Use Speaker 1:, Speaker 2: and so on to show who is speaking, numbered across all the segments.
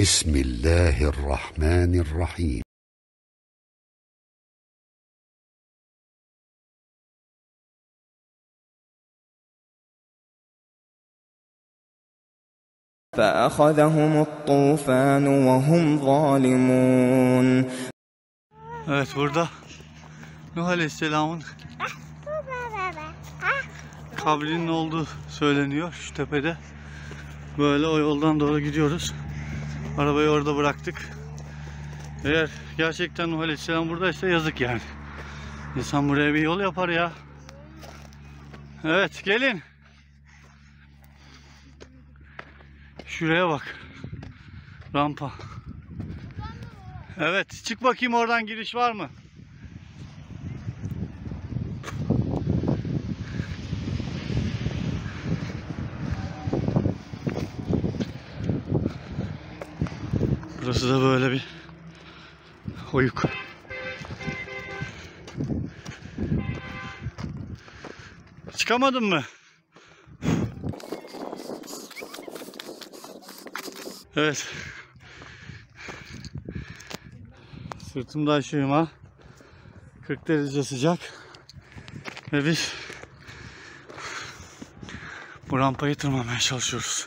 Speaker 1: Bismillahirrahmanirrahim.
Speaker 2: فَأَخَذَهُمُ الطُّوفَانُ وَهُمْ ظَالِمُونَ.
Speaker 3: Evet, burada Nuh Aleyhisselam'ın kabrinin olduğu söyleniyor şu tepede. Böyle o yoldan doğru gidiyoruz. Arabayı orada bıraktık. Eğer gerçekten Nuh Aleyhisselam buradaysa yazık yani. İnsan buraya bir yol yapar ya. Evet, gelin. Şuraya bak. Rampa. Evet, çık bakayım, oradan giriş var mı? Burası da böyle bir oyuk. Çıkamadın mı? Evet. Sırtımda aşığım ha. 40 derece sıcak. Ve biz bu rampayı tırmanmaya çalışıyoruz.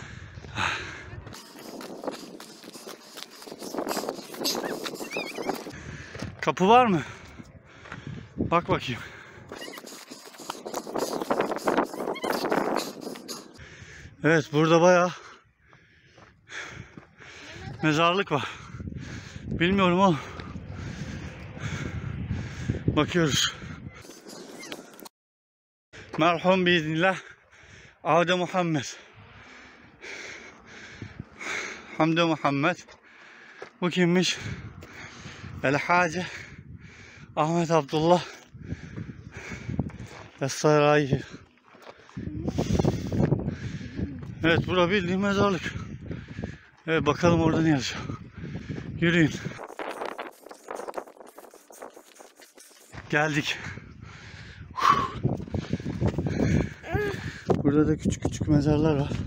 Speaker 3: Kapı var mı? Bak bakayım. Evet, burada bayağı mezarlık var. Bilmiyorum ama bakıyoruz. Merhum biiznillah. Avde Muhammed. Hamde Muhammed. Bu kimmiş? El Hacı Ahmet Abdullah Es-Sarai. Evet, bura bildiğin mezarlık. Evet, bakalım orada ne yazıyor. Yürüyün. Geldik. Burada da küçük küçük mezarlar var.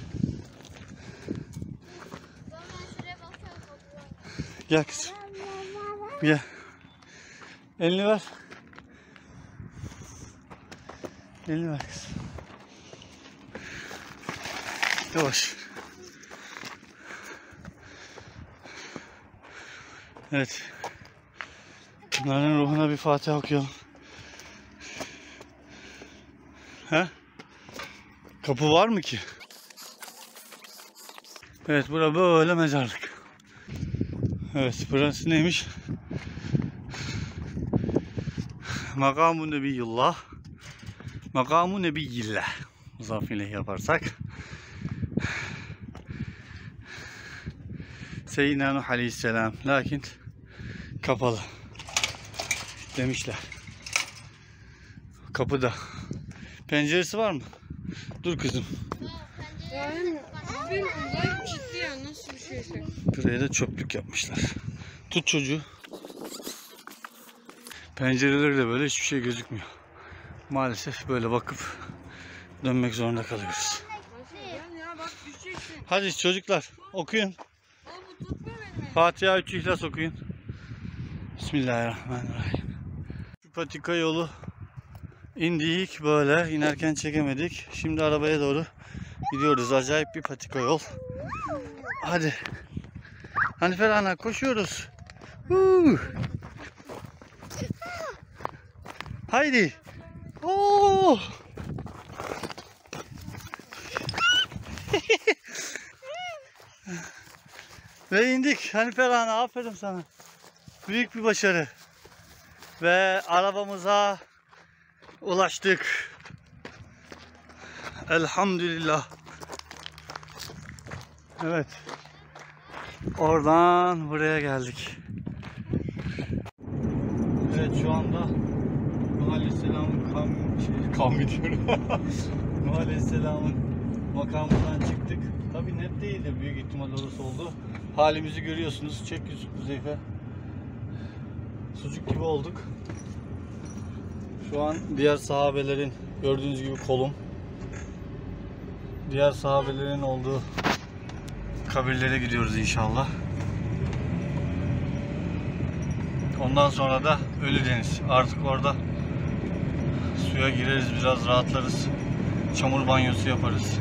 Speaker 3: Gel kızım. Gel. Elini ver. Elini ver kızım. Yavaş. Evet. Bunların ruhuna bir Fatiha okuyalım. He? Kapı var mı ki? Evet, bura böyle mezarlık. Evet, burası neymiş? Makamu Nebiyullah. Makamu Nebiyillah. Muzaf ile yaparsak. Seyyidina Nuh Aleyhisselam. Lakin kapalı demişler. Kapıda. Penceresi var mı? Dur kızım.
Speaker 4: Yani bugün olay ciddi ya, nasıl bir şeyse.
Speaker 3: Buraya da çöplük yapmışlar. Tut çocuğu. Pencereleri de böyle, hiçbir şey gözükmüyor. Maalesef böyle bakıp dönmek zorunda kalıyoruz.
Speaker 4: Ya bak, düşeceksin.
Speaker 3: Hadi çocuklar okuyun.
Speaker 4: Bu tutmuyor beni.
Speaker 3: Fatiha 3 İhlas okuyun. Bismillahirrahmanirrahim. Şu patika yolu indik böyle. İnerken çekemedik. Şimdi arabaya doğru gidiyoruz. Acayip bir patika yol. Hadi. Hanife Rana, koşuyoruz. Haydi. Oo. Ve indik. Hanife Rana, aferin sana. Büyük bir başarı. Ve arabamıza ulaştık. Elhamdülillah. Evet. Oradan buraya geldik. Evet, şu anda Nuh Aleyhisselam'ın kavmi diyorum. Nuh Aleyhisselam'ın makamından çıktık. Tabii net değildir, büyük ihtimal orası oldu. Halimizi görüyorsunuz. Çek Yusuf Kuzeyfe. Sucuk gibi olduk. Şu an diğer sahabelerin, gördüğünüz gibi kolum, diğer sahabelerin olduğu kabirlere gidiyoruz inşallah. Ondan sonra da Ölüdeniz. Artık orada suya gireriz, biraz rahatlarız. Çamur banyosu yaparız.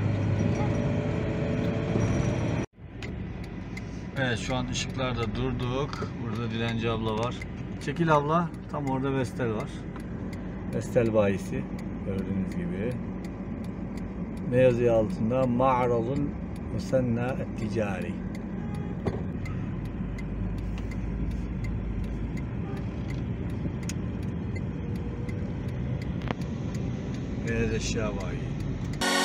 Speaker 3: Evet, şu an ışıklarda durduk. Burada Dilenci abla var. Çekil abla. Tam orada Vestel var. Vestel bayisi. Gördüğünüz gibi. Ne yazıyor altında? Ma'ralul Musanna et-ticari. Evet, eşya bayi.